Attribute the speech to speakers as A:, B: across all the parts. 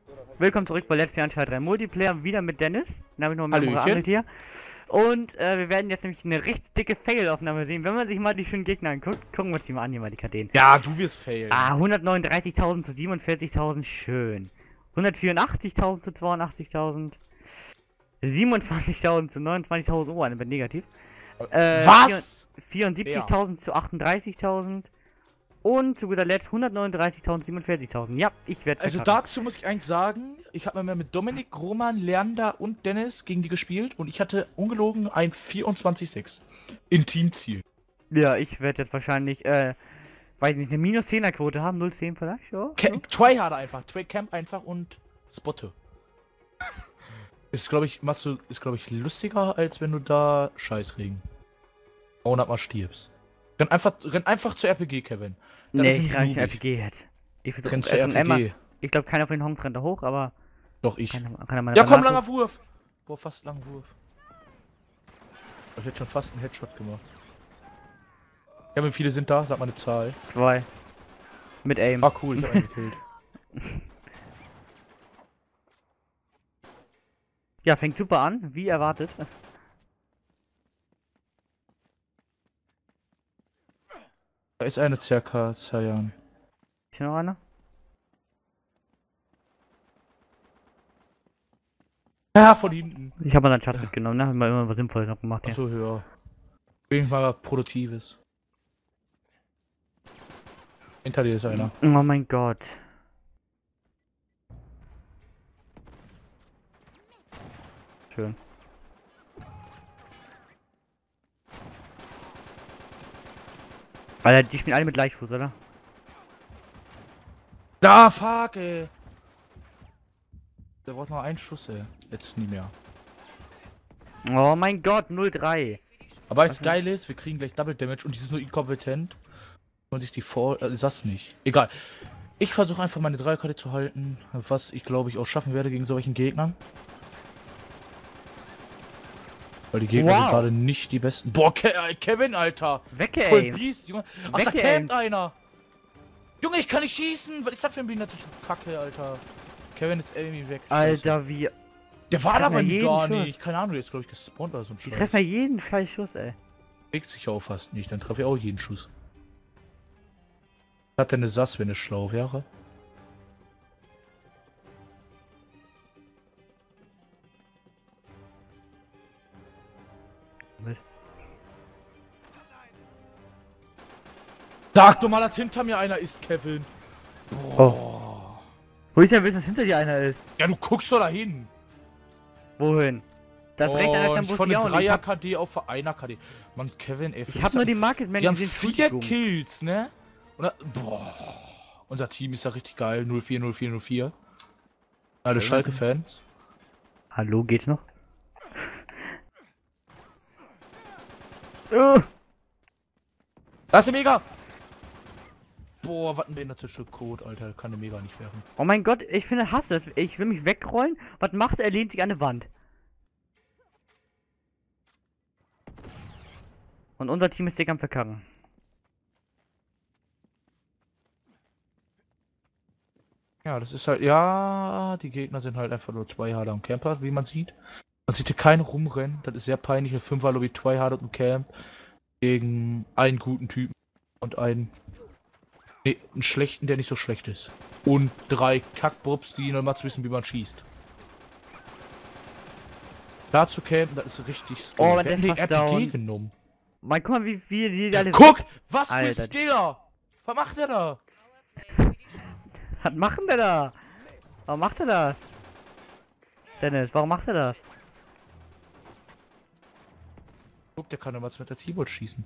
A: Willkommen zurück bei Let's Play Uncharted 3 Multiplayer, wieder mit Dennis. Dann habe ich noch mit dem
B: Hallöchen.
A: hier. Und wir werden jetzt nämlich eine richtig dicke Fail-Aufnahme sehen. Wenn man sich mal die schönen Gegner anguckt, gucken wir uns die mal an, hier mal die KDen.
B: Ja, du wirst failen.
A: 139.000 zu 47.000, schön. 184.000 zu 82.000. 27.000 zu 29.000, oh, eine negativ.
B: Was?
A: 74.000 zu 38.000. Und zu guter Letzt 139.000, 47.000. Ja, ich werde
B: Also dazu muss ich eigentlich sagen, ich habe mal mit Dominik, Roman, Leander und Dennis gegen die gespielt und ich hatte ungelogen ein 24-6 in Teamziel.
A: Ja, ich werde jetzt wahrscheinlich, weiß nicht, eine minus 10er Quote haben, 0,10 vielleicht, ja.
B: Tryharder einfach, Camp einfach und spotte. Ist glaube ich, lustiger, als wenn du da Scheißregen 100 Mal stirbst. Renn einfach zur RPG, Kevin.
A: Nee, ich renn nicht zur RPG jetzt. Ich versuche
B: zur RPG.
A: Ich glaube, keiner von den Homes rennt da hoch, aber...
B: Doch, ich.
A: Kann
B: Ja, komm, langer Wurf. Boah, fast langer Wurf. Ich hätte schon fast einen Headshot gemacht. Ja, wie viele sind da? Sag mal eine Zahl.
A: 2. Mit Aim.
B: Ah, cool, ich hab einen gekillt.
A: Ja, fängt super an, wie erwartet.
B: Da ist eine circa Cyan.
A: Ist hier noch einer?
B: Ja, von hinten.
A: Ich habe mal einen Schatz mitgenommen, ne? Haben wir immer was Sinnvolles noch gemacht, ja.
B: Achso, ja. Auf jeden Fall was Produktives. Hinter dir ist einer.
A: Oh mein Gott. Schön. Alter, die spielen alle mit Leichtfuß, oder?
B: Da, fuck, ey. Der braucht noch einen Schuss, ey. Jetzt nie mehr.
A: Oh mein Gott, 0-3.
B: Aber was geil ist, wir kriegen gleich Double Damage und die sind nur inkompetent. Und sich die das nicht. Egal. Ich versuche einfach meine Dreierkarte zu halten, was ich glaube ich auch schaffen werde gegen solchen Gegnern. Weil die Gegner sind gerade nicht die besten. Boah, Kevin, Alter! Voll Biest, Junge. Ach, da campt einer! Junge, ich kann nicht schießen! Was ist das für ein behinderte Kacke, Alter? Kevin, jetzt irgendwie weg.
A: Alter, wie...
B: Der war da bei mir gar nicht. Keine Ahnung, jetzt glaube ich gespawnt oder so ein Scheiß.
A: Die treffen ja jeden scheiß Schuss, ey.
B: Regt sich auch fast nicht, dann treffe ich auch jeden Schuss. Hat der eine Sass, wenn es schlau wäre? Sag doch mal, dass hinter mir einer ist, Kevin. Boah.
A: Oh. Wo ist denn wissen, dass hinter dir einer ist?
B: Ja, du guckst doch dahin.
A: Wohin? Das rechts an der Stelle
B: von einem 3er KD auf 1er KD. Mann, Kevin, ey.
A: Ich hab nur die Market Man.
B: Die haben 4 Kills, ne? Oder? Boah. Unser Team ist ja richtig geil. 04, 04, 04. Alle Schalke-Fans.
A: Hallo, geht's noch? Oh.
B: Da ist der Mega! Boah, was ein behinderter Code, Alter. Kann der Mega nicht werfen.
A: Oh mein Gott, ich finde, hasse das. Ich will mich wegrollen. Was macht er? Er lehnt sich an eine Wand. Und unser Team ist dick am Verkacken.
B: Ja, das ist halt, ja, die Gegner sind halt einfach nur Tryharder und Camper, wie man sieht. Man sieht hier keinen rumrennen, das ist sehr peinlich, eine 5er-Lobby Tryharder und Camp gegen einen guten Typen und einen schlechten, der nicht so schlecht ist. Und 3 Kackbobs, die noch mal zu wissen, wie man schießt. Da zu campen, das ist richtig skill.
A: Oh, der
B: hat
A: ist
B: RPG genommen.
A: Mein, guck mal, wie die alle...
B: Guck! Was für
A: Alter.
B: Skiller! Was macht der da?
A: Was macht der da? Warum macht er das? Dennis, warum macht er das?
B: Guck, der kann doch mal mit der T-Bolt schießen.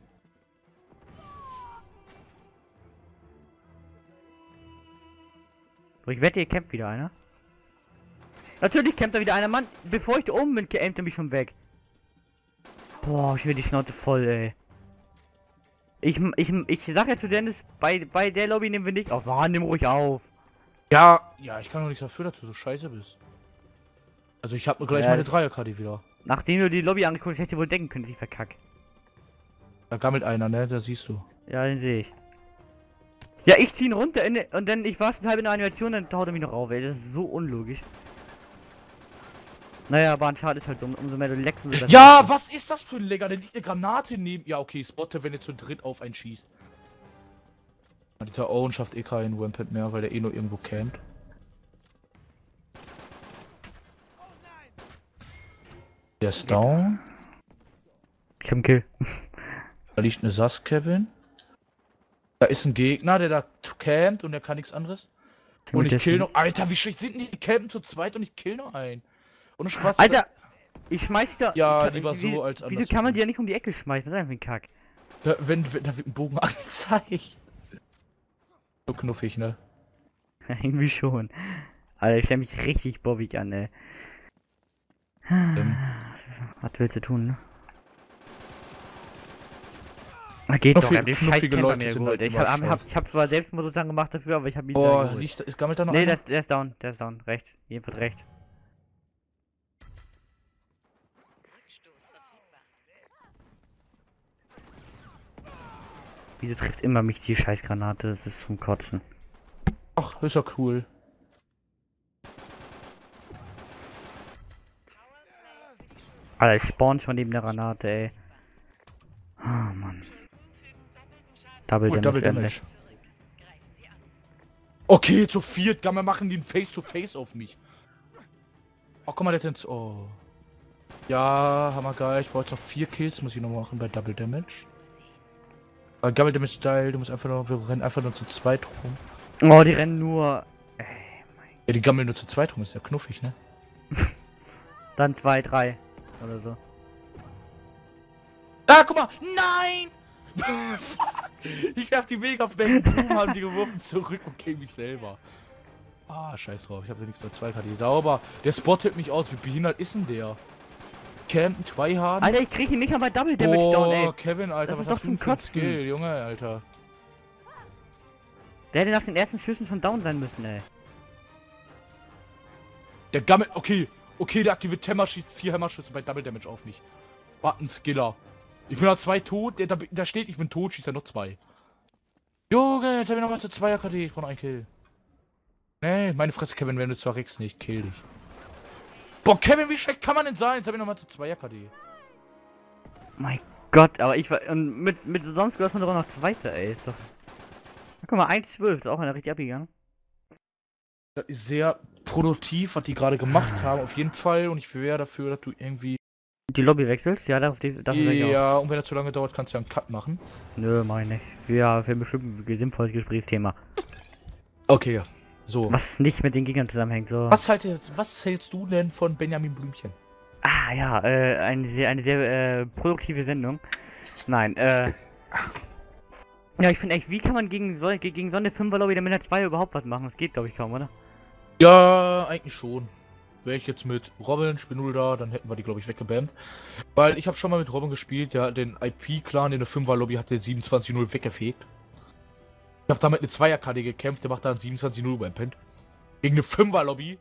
A: Ich wette, hier campt wieder einer. Natürlich campt da wieder einer. Mann, bevor ich da oben bin, campt er mich schon weg. Boah, ich will die Schnauze voll, ey. Ich sag ja zu Dennis, bei der Lobby nehmen wir nicht auf. Oh, nimm ruhig auf.
B: Ja, ich kann doch nichts dafür, dass du so scheiße bist. Also ich hab mir gleich meine Dreier-Karte wieder.
A: Nachdem du die Lobby angeguckt hast, hätte ich wohl denken können, dass ich verkack.
B: Da gammelt einer, ne? Da siehst du.
A: Ja, den sehe ich. Ja, ich zieh ihn runter und dann ich war schon halb in der Animation, dann haut er mich noch auf, ey. Das ist so unlogisch. Naja, aber ein Schad ist halt so, umso mehr du leckst, umso besser.
B: Ja, was ist das für ein Lecker? Da liegt eine Granate neben. Ja, okay, spotte, wenn ihr zu dritt auf einen schießt. Dieser Owen schafft eh keinen Rampant mehr, weil der eh nur irgendwo campt. Der ist down.
A: Ich hab einen Kill.
B: Da liegt eine Sas-Cabin. Da ist ein Gegner, der da campt und der kann nichts anderes. Und ich kill noch. Alter, wie schlecht sind denn die campen zu zweit und ich kill noch einen. Und Spaß.
A: Alter! Ich schmeiß da.
B: Ja, lieber so als anders.
A: Wieso kann man die ja nicht um die Ecke schmeißen? Das ist einfach ein Kack.
B: Da wird ein Bogen angezeigt. So knuffig, ne?
A: Irgendwie schon. Alter, ich stell mich richtig bobbig an, ey. Was willst du tun, ne? Na geht doch, ich hab den scheiß Camper mir geholt. Ich hab zwar Selbstmord sozusagen gemacht dafür, aber ich hab ihn
B: Boah, ist gammelt da noch
A: Nee,
B: einer?
A: der ist down, rechts. Jedenfalls rechts. Wieso trifft immer mich die Scheißgranate? Das ist zum Kotzen.
B: Ach, ist ja cool.
A: Alter, ich spawn schon neben der Granate, ey. Oh, Mann. Double Damage.
B: Okay, zu viert. Gamma machen die ein Face-to-Face auf mich. Oh, guck mal, der hat oh. Ja, hammergeil. Ich brauche jetzt noch 4 Kills, muss ich noch machen bei Double Damage. Double Damage Style, du musst einfach nur, wir rennen einfach nur zu zweit rum.
A: Oh, die rennen nur. Ey, mein.
B: Ja, die gammeln nur zu zweit rum, ist ja knuffig, ne?
A: Dann 2, 3 oder so.
B: Ah, guck mal! Nein! Fuck! Ich werf die mega auf Bang, haben die geworfen zurück und kill mich selber. Ah, scheiß drauf, ich habe ja nichts mehr 2 KD. Sauber. Der spottet mich aus, wie behindert ist denn der? Campen, Tryhard.
A: Alter, ich krieg ihn nicht mal bei Double Damage down, ey.
B: Kevin, Alter,
A: das
B: was
A: ist doch
B: hast du
A: zum
B: für ein
A: Kotzen.
B: Skill, Junge, Alter.
A: Der hätte nach den ersten Schüssen schon down sein müssen, ey.
B: Der Gammel, okay, der aktiviert Hammerschießt 4 Hammerschüsse bei Double Damage auf mich. Button Skiller. Ich bin noch 2 tot, da steht, ich bin tot, schießt er noch 2. Junge, jetzt hab ich nochmal zu 2er KD, ich brauche noch einen Kill. Nee, meine Fresse, Kevin, wenn du zwar regst nicht, kill dich. Boah, Kevin, wie schlecht kann man denn sein? Jetzt hab ich nochmal zu 2er KD.
A: Mein Gott, aber ich war. Und mit sonst ist man doch noch Zweiter, ey. Ist doch. Na, guck mal, 1,12 ist auch einer richtig abgegangen.
B: Das ist sehr produktiv, was die gerade gemacht haben, auf jeden Fall. Und ich wäre dafür, dass du irgendwie.
A: Die Lobby wechselst? Ja, dafür
B: ja, und wenn das zu lange dauert, kannst du ja einen Cut machen.
A: Nö, meine ich. Wir haben bestimmt ein sinnvolles Gesprächsthema.
B: Okay, ja. So.
A: Was nicht mit den Gegnern zusammenhängt, so.
B: Was hältst du denn von Benjamin Blümchen?
A: Ah, ja, eine sehr produktive Sendung. Nein, ja, ich finde echt, wie kann man gegen so eine 5er-Lobby der Männer 2 überhaupt was machen? Das geht, glaube ich, kaum, oder?
B: Ja, eigentlich schon. Wäre ich jetzt mit Robin, Spinul da, dann hätten wir die, glaube ich, weggebammt. Weil ich habe schon mal mit Robin gespielt, der hat den IP-Clan in der 5er-Lobby, hat den 27-0 weggefegt. Ich habe damit eine 2er-KD gekämpft, der macht da einen 27-0 beim Pen. Gegen eine 5er-Lobby.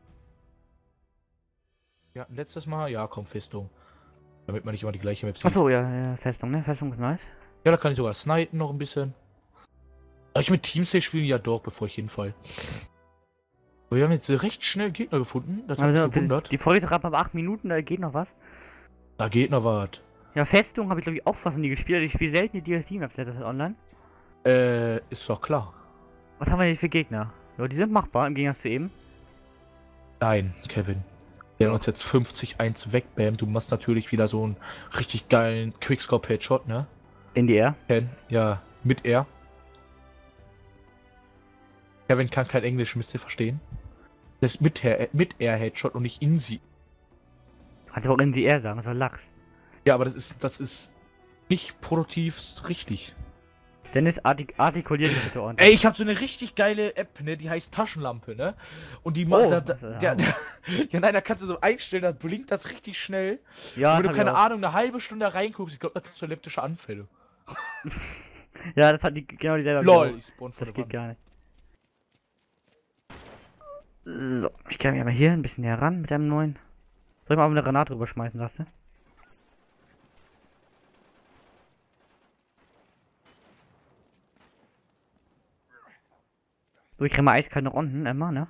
B: Ja, letztes Mal, ja, komm, Festung. Damit man nicht immer die gleiche Map sieht.
A: Achso, ja, Festung, ne? Festung ist nice.
B: Ja, da kann ich sogar snipen noch ein bisschen. Soll ich mit Teamsay spielen? Ja doch, bevor ich hinfall. Aber wir haben jetzt recht schnell Gegner gefunden. Das hat mich gewundert.
A: Die Folge ist gerade mal 8 Minuten, da geht noch was.
B: Da geht noch was.
A: Ja, Festung habe ich glaube ich auch fast nie gespielt. Ich spiele selten die DLC-Maps online.
B: Ist doch klar.
A: Was haben wir denn für Gegner? Ja, die sind machbar im Gegensatz zu eben.
B: Nein, Kevin. Der hat uns jetzt 50-1 wegbammt. Du machst natürlich wieder so einen richtig geilen Quickscope-Headshot, ne?
A: In die Air?
B: Ja, mit Air. Kevin kann kein Englisch, müsst ihr verstehen. Das ist mit Air-Headshot und nicht in sie.
A: Kannst du auch in die Air sagen, das war Lachs.
B: Ja, aber das ist nicht produktiv richtig.
A: Dennis, artikuliert dich bitte ordentlich.
B: Ey, ich habe so eine richtig geile App, ne, die heißt Taschenlampe, ne? Und die macht ja, nein, da kannst du so einstellen, da blinkt das richtig schnell.
A: Ja,
B: und wenn du, keine Ahnung, eine halbe Stunde reinguckst, ich glaube, da kriegst du elliptische Anfälle.
A: Ja, das hat die genau dieselbe.
B: LOL, ich spawn
A: das geht gar nicht. So, ich kann mich mal hier ein bisschen näher ran mit einem neuen. Soll ich mal eine Granate rüberschmeißen, sagst du? So, ich krieg mal eiskalte Runden, immer, ne?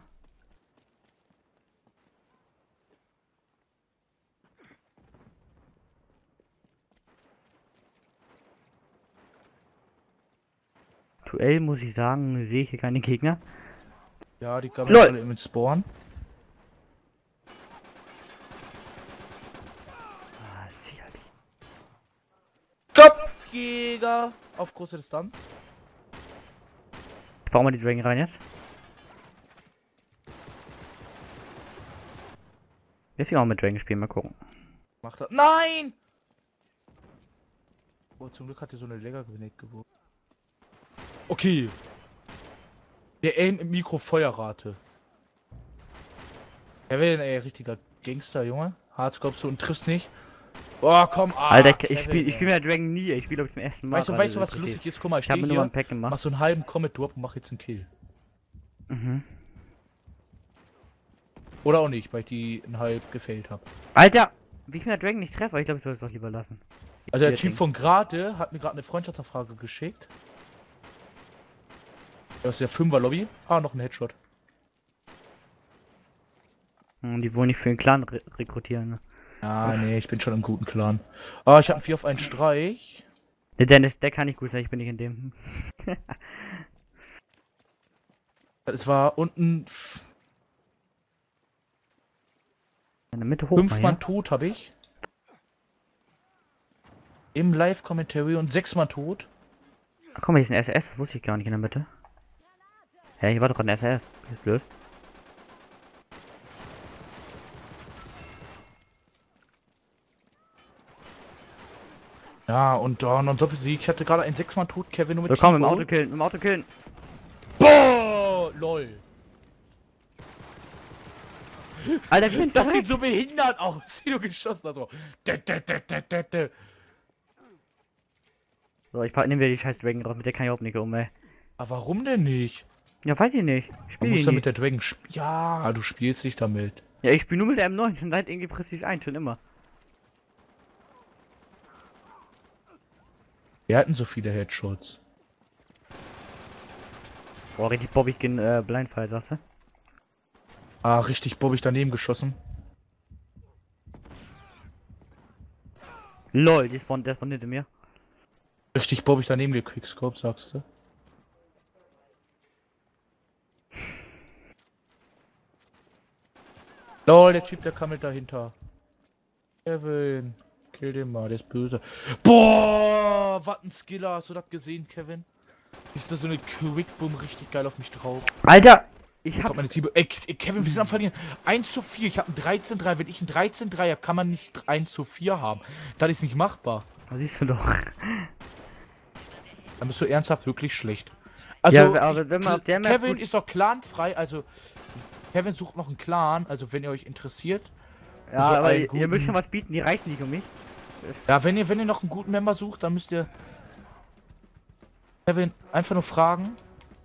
A: Aktuell muss ich sagen, sehe ich hier keine Gegner.
B: Ja, die kamen
A: LOL.
B: alle im Spawn.
A: Ah, sicherlich.
B: Kopfjäger auf große Distanz.
A: Ich baue mal die Dragon rein jetzt. Jetzt will ich auch mit Dragon spielen, mal gucken.
B: Macht er. Nein! Oh, zum Glück hat er so eine Lecker-Grenade geworfen. Okay. Der Aim im Mikro Feuerrate. Er will ey, richtiger Gangster, Junge. Hardscope und triffst nicht. Oh, komm,
A: Alter,
B: Kevin,
A: ich spiele mit Dragon nie, ich spiele glaube ich zum ersten Mal.
B: Weißt du, was lustig ist? Guck mal,
A: ich habe mir nur mal ein Pack
B: mach
A: gemacht.
B: so einen halben Comet Drop und mach jetzt einen Kill.
A: Mhm.
B: Oder auch nicht, weil ich die einen halb gefailt habe.
A: Alter, wie ich mit der Dragon nicht treffe, ich glaube, ich soll es doch lieber lassen.
B: Also der Typ von gerade hat mir gerade eine Freundschaftsanfrage geschickt. Das ist der 5er Lobby. Ah, noch ein Headshot.
A: Die wollen nicht für den Clan rekrutieren. Ne?
B: Ah, nee, ich bin schon im guten Clan. Ah, ich habe einen 4 auf einen Streich.
A: Der Dennis, der kann nicht gut sein, ich bin nicht in dem.
B: Es war unten
A: In der Mitte hoch.
B: 5
A: mal,
B: Mann
A: ja?
B: tot habe ich. Im Live-Commentary und 6 Mann tot.
A: Ach, guck mal, hier ist ein SS, das wusste ich gar nicht in der Mitte. Hä, hier war doch gerade ein SS. Das ist blöd.
B: Ja, und da noch ein Doppelsieg. Ich hatte gerade einen 6 Mann tot, Kevin, nur mit
A: Willkommen im
B: T-Bone.
A: Auto killen, im Auto killen.
B: Boah, lol.
A: Alter, wie
B: Das sieht so behindert aus, wie du geschossen hast. So.
A: So, ich nehmen wir die scheiß Dragon raus, mit der kann ich auch nicht um, ey.
B: Aber warum denn nicht?
A: Ja, weiß ich nicht. Ich
B: Du
A: spiele
B: musst ja
A: nicht.
B: mit der Dragon spielen. Ja, du spielst nicht damit.
A: Ja, ich spiele nur mit der M9, schon seit irgendwie Prestige 1, schon immer.
B: Wir hatten so viele Headshots.
A: Boah, richtig bobbig gegen Blindfire, sagst du?
B: Ah, richtig bobbig daneben geschossen.
A: LOL, der spawnt hinter mir.
B: Richtig bobbig daneben gequickscope, sagst du? Lol, der Typ, der kam mit dahinter. Kevin, kill den mal, der ist böse. Boah, was ein Skiller, hast du das gesehen, Kevin? Ist da so eine Quickboom richtig geil auf mich drauf.
A: Alter, ich hab...
B: Kommt meine Team. Ey, Kevin, wir sind am Verlieren. 1:4, ich habe ein 13:3. Wenn ich ein 13:3 habe, kann man nicht 1:4 haben. Das ist nicht machbar.
A: Das siehst du doch.
B: Dann bist du ernsthaft wirklich schlecht. Also,
A: Ja, aber wenn man auf der Map
B: Kevin
A: gut-
B: ist doch clanfrei, also Kevin sucht noch einen Clan, also wenn ihr euch interessiert.
A: Ja,
B: so
A: aber
B: einen
A: ihr
B: guten-
A: müsst schon was bieten, die reichen nicht um mich.
B: Ja, wenn ihr noch einen guten Member sucht, dann müsst ihr Kevin einfach nur fragen.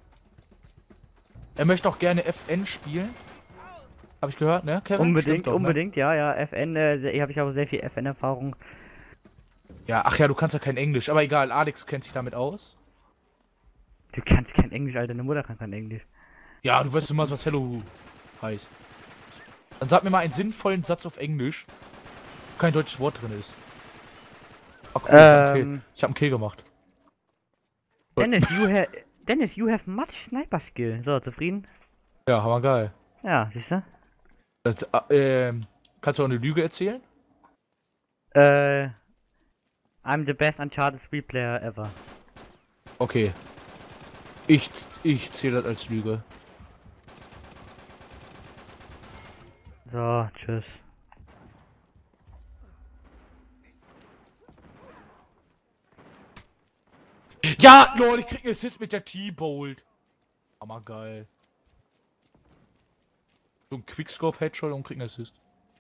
B: Er möchte auch gerne FN spielen. Habe ich gehört, ne, Kevin?
A: Unbedingt,
B: Stimmt doch, ne?
A: unbedingt, ja, ja, FN, habe ich auch sehr viel FN-Erfahrung.
B: Ja, ach ja, du kannst ja kein Englisch, aber egal, Alex kennt sich damit aus.
A: Du kannst kein Englisch, Alter, deine Mutter kann kein Englisch.
B: Ja, du weißt immer, was Hello heißt. Dann sag mir mal einen sinnvollen Satz auf Englisch, wo kein deutsches Wort drin ist. Ach cool, ich hab einen Kill gemacht.
A: Dennis, you have much Sniper Skill. So, zufrieden?
B: Ja, hammergeil.
A: Ja, siehst du?
B: Das, kannst du auch eine Lüge erzählen?
A: I'm the best Uncharted 3 player ever.
B: Okay. Ich zähle das als Lüge.
A: So, tschüss.
B: Ja, lol, ich krieg einen Assist mit der T-Bolt. Hammergeil. So ein Quickscope-Headshot und krieg einen Assist.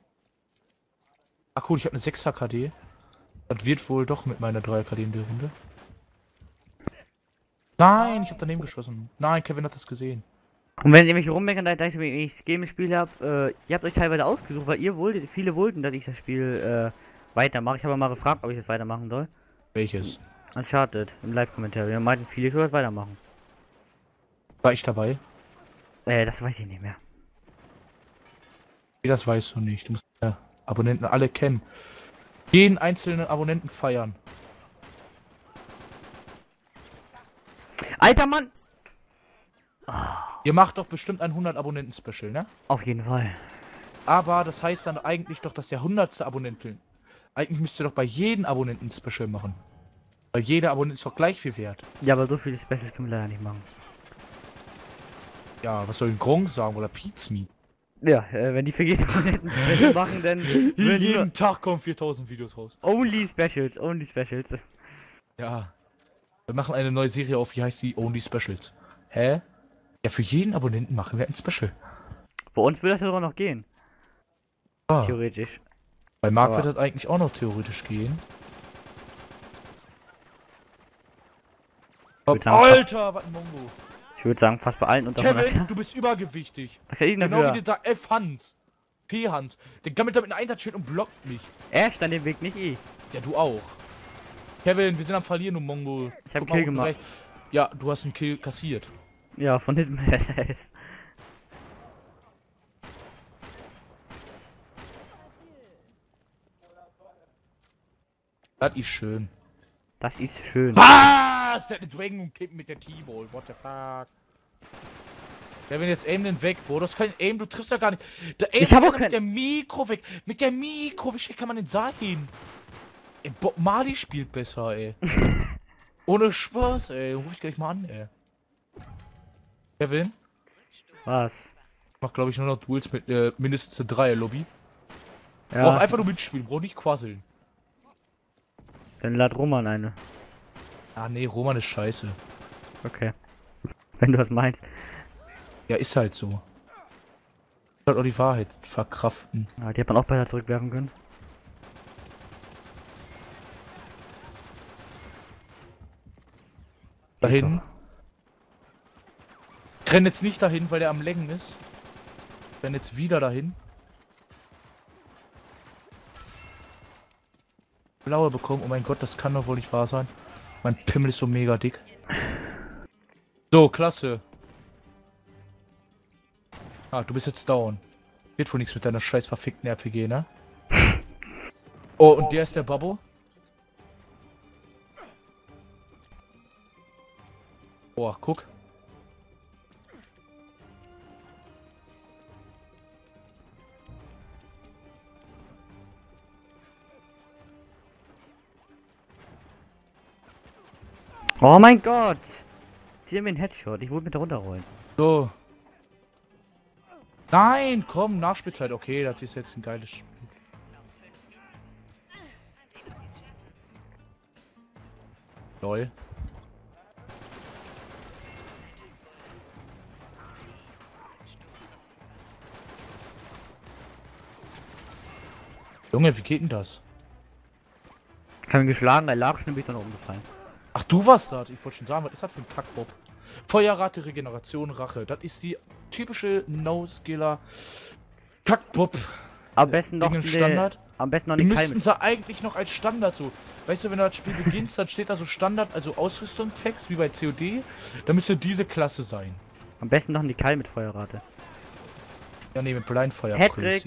B: Ach cool, ich habe eine 6er KD. Das wird wohl doch mit meiner 3er KD in der Runde. Nein, ich habe daneben geschossen. Nein, Kevin hat das gesehen.
A: Und wenn ihr mich rummeckern, da ich so wenig Game im Spiel habt, ihr habt euch teilweise ausgesucht, weil viele wollten, dass ich das Spiel weitermache. Ich habe mal gefragt, ob ich das weitermachen soll.
B: Welches?
A: Uncharted, im Live-Kommentar. Wir meinten viele, ich soll das weitermachen.
B: War ich dabei?
A: Das weiß ich nicht mehr.
B: Das weißt du nicht. Du musst Abonnenten alle kennen. Jeden einzelnen Abonnenten feiern.
A: Alter Mann!
B: Ihr macht doch bestimmt ein 100 Abonnenten-Special, ne?
A: Auf jeden Fall.
B: Aber das heißt dann eigentlich doch, dass der 100. Abonnenten... Eigentlich müsst ihr doch bei jedem Abonnenten Special machen. Weil jeder Abonnent ist doch gleich viel wert.
A: Ja, aber so viele Specials können wir leider nicht machen.
B: Ja, was soll ein Gronk sagen oder Pizmi?
A: Ja, wenn die für jeden Abonnenten Special machen, dann würden
B: Jeden Tag kommen 4000 Videos raus.
A: Only Specials, Only Specials.
B: Ja. Wir machen eine neue Serie auf, wie heißt die? Only Specials. Hä? Ja, für jeden Abonnenten machen wir ein Special.
A: Bei uns würde das ja sogar noch gehen.
B: Ah.
A: Theoretisch.
B: Bei Marc
A: Aber-
B: wird das eigentlich auch noch theoretisch gehen.
A: würd sagen,
B: Alter, was ein Mongo.
A: Ich würde sagen, fast bei allen unter
B: Kevin,
A: 100.
B: du bist übergewichtig.
A: Was hätte ich denn
B: Genau wie
A: dafür?
B: dieser F-Hans. P-Hans. Der gammelt da mit einem Einsatzschild und blockt mich.
A: Er stand den Weg, nicht ich.
B: Ja, du auch. Kevin, wir sind am Verlieren, du Mongo.
A: Ich hab
B: Guck
A: einen Kill
B: mal unten
A: gemacht.
B: rechts. Ja, du hast einen Kill kassiert.
A: Ja, von hinten SS.
B: Das ist schön.
A: Das ist schön.
B: Was? Der hat eine Dragon und Kippen mit der T-Ball. What the fuck? Kevin, jetzt aim den weg, Bro. Das ist kein Aim, du triffst ja gar nicht. Der aim
A: Ich hab auch
B: mit
A: kein-
B: der Mikro weg. Mit der Mikro, wie schlecht kann man denn sein? Ey, Bob Marley spielt besser, ey. Ohne Spaß, ey. Ruf ich gleich mal an, ey. Kevin?
A: Was?
B: Ich mach, glaube ich, nur noch Duels mit mindestens einer Dreier-Lobby.
A: Ja,
B: Brauch einfach nur mitspielen, brauch nicht quasseln.
A: dann lad Roman eine.
B: Ah, nee, Roman ist scheiße.
A: Okay. Wenn du das meinst.
B: Ja, ist halt so. Ist halt auch die Wahrheit. Verkraften.
A: Ja, die hat man auch besser zurückwerfen können.
B: Dahin. Ich renn jetzt nicht dahin, weil der am Lenken ist. Ich renn jetzt wieder dahin. Blaue bekommen. Oh mein Gott, das kann doch wohl nicht wahr sein. Mein Pimmel ist so mega dick. So, klasse. Ah, du bist jetzt down. Wird wohl nichts mit deiner scheiß verfickten RPG, ne? Oh, und der ist der Babbo? Boah, guck.
A: Oh mein Gott! Die haben mir einen Headshot. Ich wollte mit da runterrollen.
B: So. Nein, komm, Nachspielzeit. Okay, das ist jetzt ein geiles Spiel. Lol. Junge, wie geht denn das?
A: Ich habe ihn geschlagen, er lag schon, bin ich dann umgefallen.
B: Ach, du warst da. Ich wollte schon sagen, was ist das für ein Kackbob? Feuerrate, Regeneration, Rache. Das ist die typische No-Skiller Kackbob.
A: Am besten noch
B: Gegen den
A: die,
B: Standard.
A: am besten noch
B: Wir
A: die Keil
B: müssten
A: mit.
B: sie eigentlich noch als Standard so. Weißt du, wenn du das Spiel beginnst, dann steht da so Standard, also Ausrüstungstext wie bei COD. Da müsste diese Klasse sein.
A: Am besten noch die Keil mit Feuerrate.
B: Ja, nee, mit Blindfire.
A: Hattrick.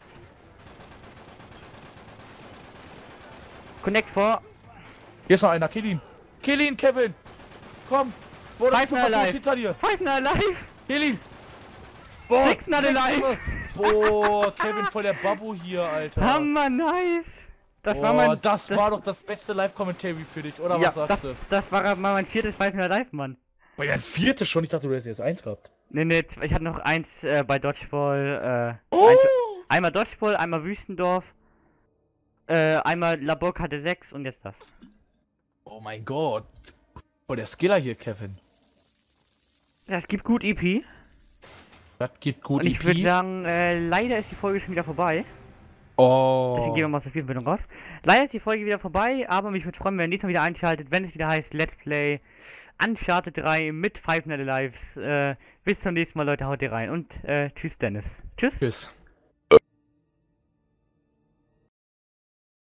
A: Connect vor.
B: Hier ist noch einer. Kill ihn. Kill ihn, Kevin. Komm. Boah, das ist
A: Five Alive.
B: hinter dir.
A: Five Night Alive.
B: Kill ihn. Boah,
A: Six Not Alive.
B: Boah, Kevin, voll der Babu hier, Alter.
A: Hammer nice. Das war
B: Boah,
A: mein.
B: das war doch das beste Live-Commentary für dich, oder
A: Ja,
B: was sagst du?
A: das war mal mein viertes Five Night Alive, Mann.
B: Bei der vierte schon, ich dachte, du hättest jetzt eins gehabt.
A: Nee, ich hatte noch eins bei Dodgeball.
B: Oh!
A: Einmal Dodgeball, einmal Wüstendorf. Einmal Labok hatte 6 und jetzt das.
B: Oh mein Gott. Voll der Skiller hier, Kevin.
A: Ja, es gibt gut EP.
B: Das gibt gut
A: Und ich
B: EP.
A: würde sagen, leider ist die Folge schon wieder vorbei.
B: Oh.
A: Deswegen gehen wir mal aus der Spielverbindung raus. Leider ist die Folge wieder vorbei, aber mich würde freuen, wenn ihr nächstes Mal wieder einschaltet, wenn es wieder heißt Let's Play Uncharted 3 mit Five Nights at Alive. Bis zum nächsten Mal, Leute, haut ihr rein und tschüss, Dennis. Tschüss.
B: Tschüss.